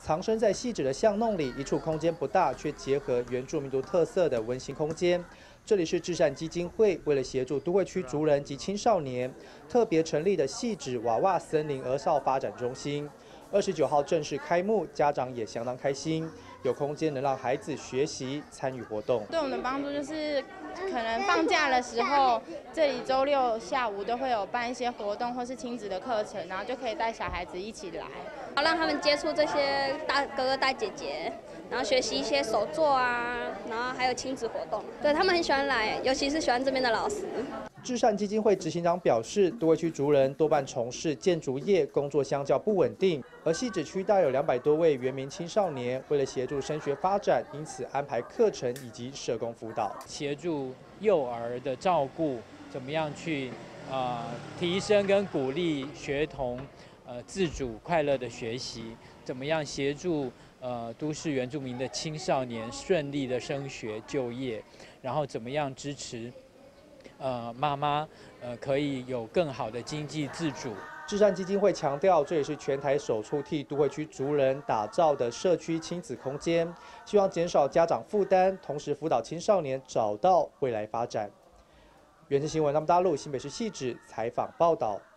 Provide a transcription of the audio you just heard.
藏身在细致的巷弄里，一处空间不大，却结合原住民族特色的温馨空间。这里是至善基金会为了协助都会区族人及青少年，特别成立的细致娃娃森林儿少发展中心。29号正式开幕，家长也相当开心，有空间能让孩子学习参与活动。 对我们的帮助就是，可能放假的时候，这里周六下午都会有办一些活动或是亲子的课程，然后就可以带小孩子一起来， 然后让他们接触这些大哥哥大姐姐，然后学习一些手作啊，然后还有亲子活动。对他们很喜欢来，尤其是喜欢这边的老师。 至善基金会执行长表示，都会区族人多半从事建筑业，工作相较不稳定，而汐止区大有200多位原民青少年，为了协助升学发展，因此安排课程以及社工辅导， 协助幼儿的照顾，怎么样去提升跟鼓励学童自主快乐的学习，怎么样协助都市原住民的青少年顺利的升学就业，然后怎么样支持妈妈可以有更好的经济自主。 至善基金会强调，这也是全台首处替都会区族人打造的社区亲子空间，希望减少家长负担，同时辅导青少年找到未来发展。原视新闻，大陆新北市汐止采访报道。